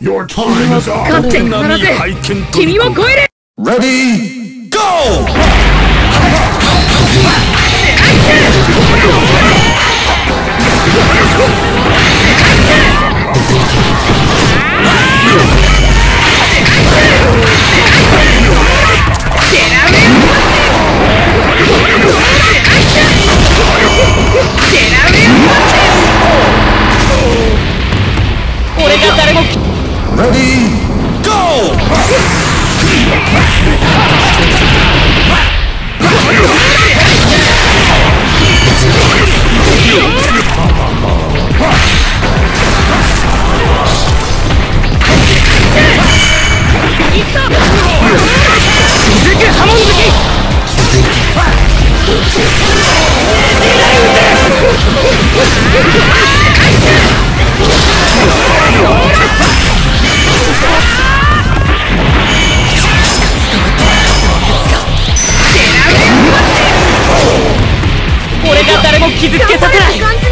Your time is up. 勝って必ず君を超える。 Ready, go! 俺が誰も Ready, go! 俺が誰も傷つけさせない。